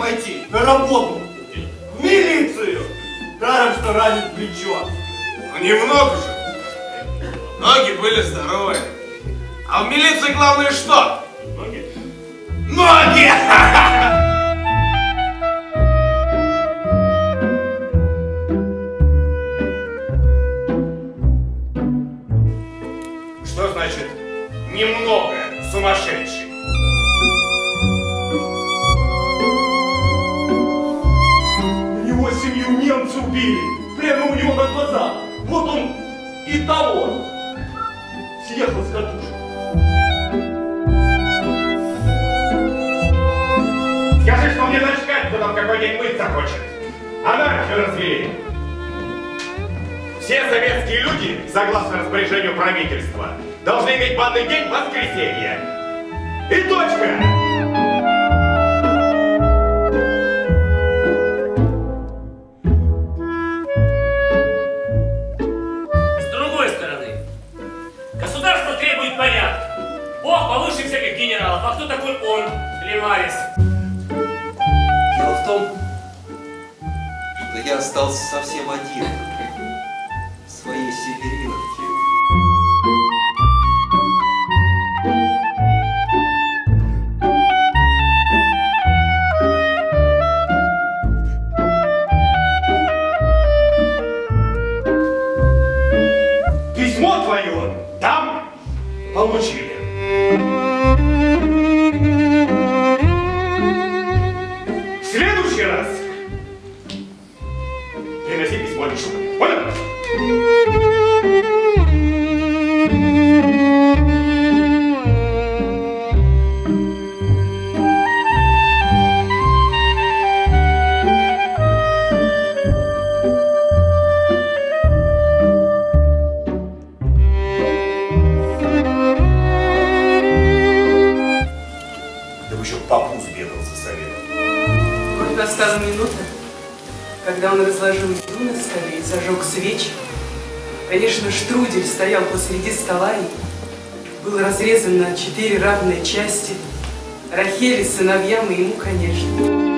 пойти на работу, в милицию, даром, что ранит плечо. Ну немного же. Ноги были здоровые. А в милиции главное что? Ноги. Ноги! Что значит немного сумасшедший? У него семью немцы убили, прямо у него на глазах. Вот он и того съехал с катушек. Скажи, что мне начкать, кто там какой день мыться хочет. Анархию развели. Все советские люди, согласно распоряжению правительства, должны иметь банный день в воскресенье. И точка! С другой стороны, государство требует порядка. Бог повыше всяких генералов. А кто такой он, Лемарис? Дело в том, что я остался совсем один в своей Севериновке. Письмо твое там получили. В следующий раз приноси письмо лично. Понял? Да вы еще к попу сбегал за советом. Вот настала минута, когда он разложил еду на столе и зажег свечи. Конечно, штрудель стоял посреди стола и был разрезан на 4 равные части. Рахели, сыновьям и ему, конечно.